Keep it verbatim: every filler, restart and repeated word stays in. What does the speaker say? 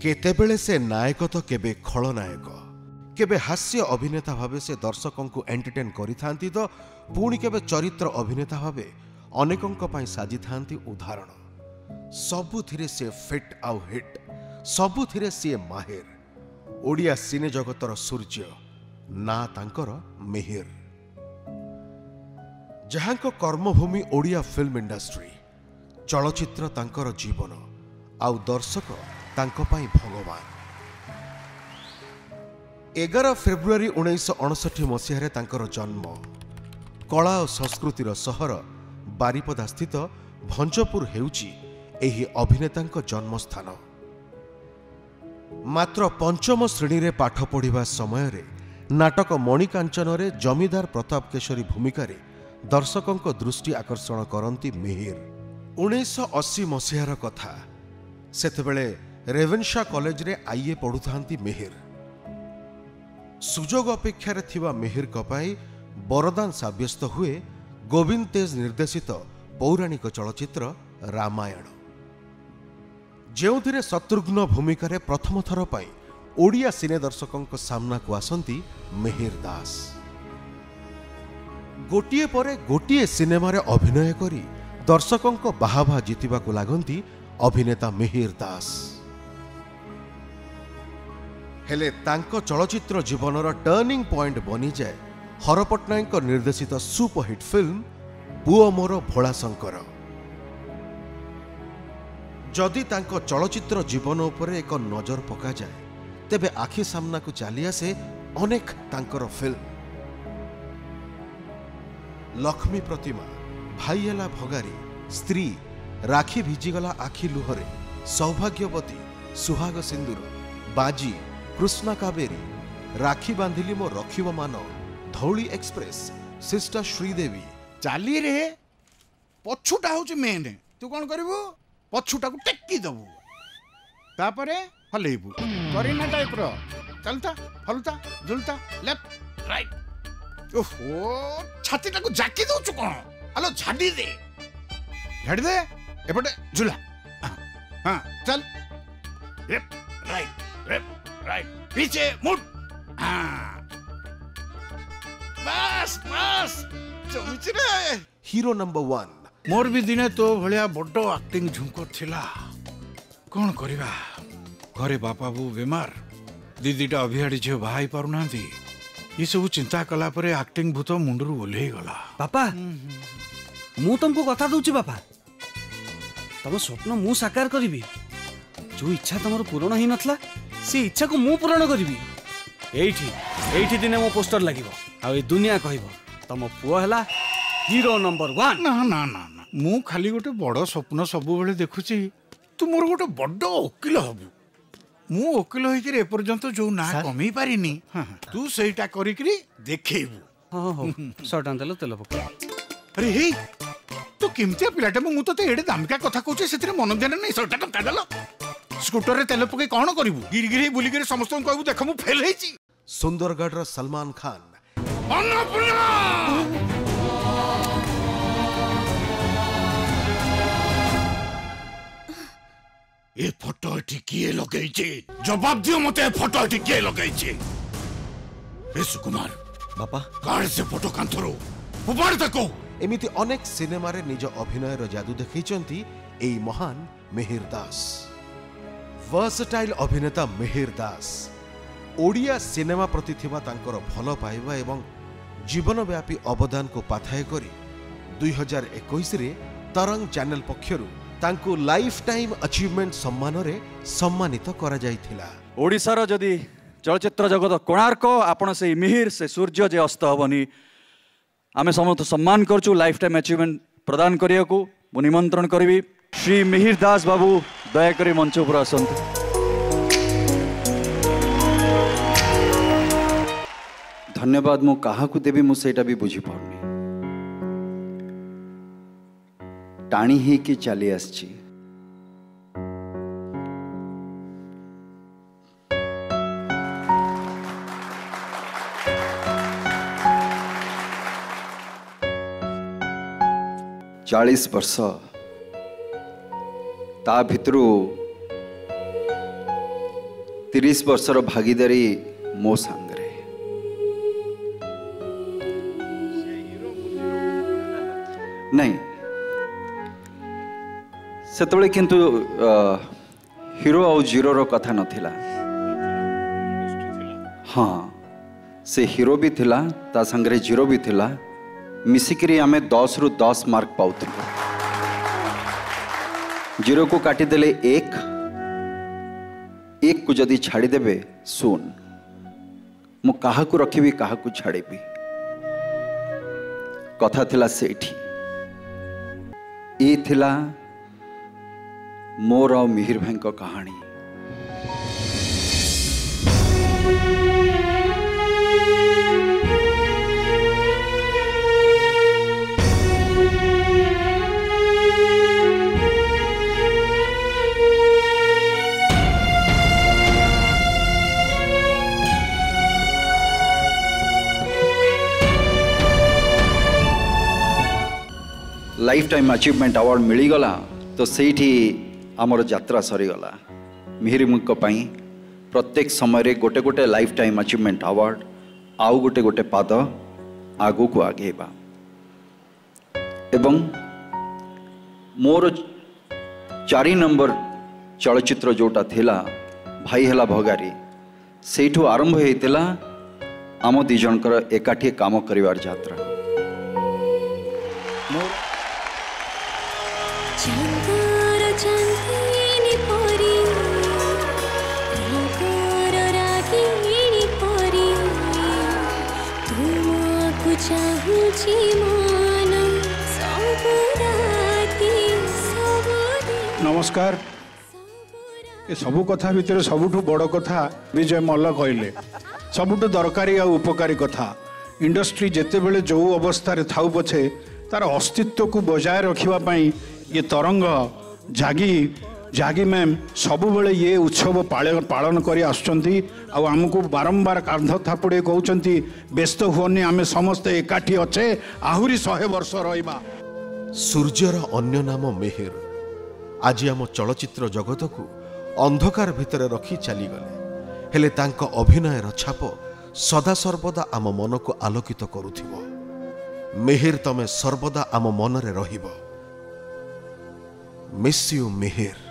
केतेबेले से नायक तो केबे खलनायक केबे हास्य अभिनेता भावे से दर्शकों को एंटरटेन करि थांती तो पुणी केबे चरित्र अभिनेता भावे अनेकों पाई साजी थांती उदाहरण। सबुथिरे से फिट आउ हिट, सबुथिरे से माहिर। ओडिया सिने जगतर सूर्य ना तांकर मिहिर, जहांको कर्मभूमि ओडिया फिल्म इंडस्ट्री। चलचित्र तांकर जीवन आउ दर्शक तांको पाई भगवान। एगार फेब्रुआरी उन्नीस अड़सठ मसीह तांकर जन्म। कला और संस्कृतिर सहर बारिपदा स्थित भंजपुर हेउची एही अभिनेतांको जन्मस्थान। मात्र पंचम श्रेणी रे पाठ पढ़िबा समय रे नाटक मणिकांचन रे जमीदार प्रताप केशरी भूमिका रे दर्शकों दृष्टि आकर्षण करती मिहिर। उन्नीस अस्सी मसीहार कथा, सेतेबेले रेवेन्शा कॉलेज रे आईए पढ़ुथांती मिहिर। सुजोग अपेक्षा थिबा मिहिर कपाई वरदान साब्यस्त हुए गोविंद तेज निर्देशित पौराणिक चलचित्र रामायण, जेउथिरे शत्रुघ्न भूमिका रे प्रथम थर पाई ओडिया सिने दर्शकों सामना को आसंती मिहिर दास। गोटिए परे गोटिए सिनेमा रे अभिनय करी दर्शकों को बाहाबा जीतिबा को लागंती अभिनेता मिहिर दास। हेले तांको चलचित्र जीवनर टर्निंग पॉइंट बनी जाए हर पट्टनायक निर्देशित सुपरहिट फिल्म पुओ मोर भोला शंकर। जदि तांको चलचित्र जीवन उपरे एक नजर पका जाए तेबे आखि सामना को चली आसे अनेक तांकर फिल्म। लक्ष्मी प्रतिमा, भाईएला भगारी, स्त्री, राखी भिजिगला आखि लुहरे, सौभाग्यवती, सुहाग सिंदूर, बाजी, कृष्णा कावेरी, राखी बांधिली मो रखिब मान, धौली एक्सप्रेस, सिस्टर श्रीदेवी। चाली रे पछुटा होची मेन। तू कौन करिवो? पछुटा को टेक्की दबु, तापरे हलेबु करीना टाइप रो। चलता हलता झुलता लेफ्ट राइट। ओहो छातीटा को जाकी दउ छु कोन? हलो झाडी दे, झाडी दे एपटे झुला। हां चल लेफ्ट राइट लेफ्ट राइट, पीछे मुड़। हां बस बस चमच रे। Hero number one. मोर भी दिने तो भलिया बड्ड एक्टिंग झुंको थिला। कौन करिबा, घरे बापा बो बेमार, दीदीटा अभिहाड़ी झियो बाहाई पारुना। ये सब चिंता कला परे एक्टिंग भूत मुंडरू ओल्हे गला। बापा मु तुमको कथा दूची बापा, तम स्वप्न मु साकार करिवि। जो इच्छा तुमर पूर्ण ही नथला से इच्छा को मु पूर्ण करिवि। एठी एठी दिने मो पोस्टर लागिवो आ ए दुनिया कहइबो तम पुओ हला हीरो नंबर वन। ना ना ना ना, मु खाली गोटे बड़ स्वप्न सब बेले देखुची, तू मोर गोटे बड्ड वकील हबु। मु वकील होइकरे ए पर्यंत जो ना कमी पारिनी, तू सेटा करिकरी देखेबु। हां हो शॉर्ट आंदलो तेल पका। अरे हे तू किमतिया पिलाटा, मु तते एडे दामका कथा कहूचे सेतिरे मन ध्यान नै। शॉर्ट टंका देलो स्कूटर रे तेल पके कोन करिवु? गिरगिरी बुली करे समस्त को कहबु देख मु फेल हेची। सुंदरगढ़ रो सलमान खान। अन्नपूर्णा ए फोटो एठी किए लगई छे? जवाब दियो मते, फोटो एठी किए लगई छे? ए सुकुमार बापा कार से फोटो कांथरो उबार तको। एमिति अनेक सिनेमा रे निज अभिनय रो जादू देखैचंती एई महान मिहिर दास। वर्सटाइल अभिनेता मिहिर दास ओडिया सिनेमा प्रति थिबा तांकर भल पाइबा एवं जीवनव्यापी अवदान को पाथाय करी दुई हजार इक्कीस रे तरंग चैनल पक्षरु तांको लाइफ टाइम अचीवमेंट सम्मान रे सम्मानित करा जायथिला। ओडिसार जदि चलचित्र जगत कोणार्क आपण से मिहिर से सूर्य जे अस्त हबनी, आमे समस्त सम्मान करछु। लाइफ टाइम अचीवमेंट प्रदान करिया को मु निमंत्रण करबी श्री मिहिर दास बाबू, दया करी मंच पर आसंतु। धन्यवाद मु कहा को देवी मु सेटा भी बुझी पाउनी। टाणी ही कि चली आसची चालीस वर्ष ता भितरू तीस वर्षर भागीदारी मो सांगरे नहीं सेतबे किंतु हीरो आउ जीरो रो कथा नथिला। हाँ से हीरो भी थिला ता संगरे जीरो भी थिला मिसिकरी आमे दस रु दस मार्क पाउथिलु। जीरो को काटी देले एक एक को जदि छाड़ी देबे सुन मु काहा को रखिबी काहा को छाड़ीबी कथा थिला सेठी ए थिला मोर और मिहिर भाई को कहानी। लाइफ टाइम अचीवमेंट अवार्ड मिलीगला तो सेठी आमर यात्रा सरीगला। मिहिर मुई प्रत्येक समय गोटे गोटे लाइफ टाइम अचीवमेंट अवार्ड आउ गोटे गोटे पाद आगू को आगेबा एवं मोर चारि नंबर चलचित्र जोटा थिला भाई हेला भगारी सेठू आरंभ होइतिला आम दी जनकर एकाठी काम करिवार यात्रा। नमस्कार। ये सबू कथा भितर सबुठु बड़ कथा विजय मल्ल कहले सबुठु दरकारी आ उपकारी कथा इंडस्ट्री जेते बेले जो अवस्था रे थाउ पछे तार अस्तित्व को बजाय रखिबा पई ये तरंग जागी जागी मैम सबु बेले ये उत्सव पालन करी आसुचंती आ हमको बारंबार कांध थापुड़े कहउचंती व्यस्त हुअनी आमे समस्त एकाठी अच्छे आहुरी शहे वर्ष रहिबा। सूर्यर अन्य नाम मिहिर आज आम चलचित्र जगत को अंधकार भितर रखी चलीगले हेले तांको अभिनयर छाप सदा सर्वदा आम मन को आलोकित करुथिबो। मिहिर तमे सर्वदा आम मनरे रहिबो। Miss you Mihir.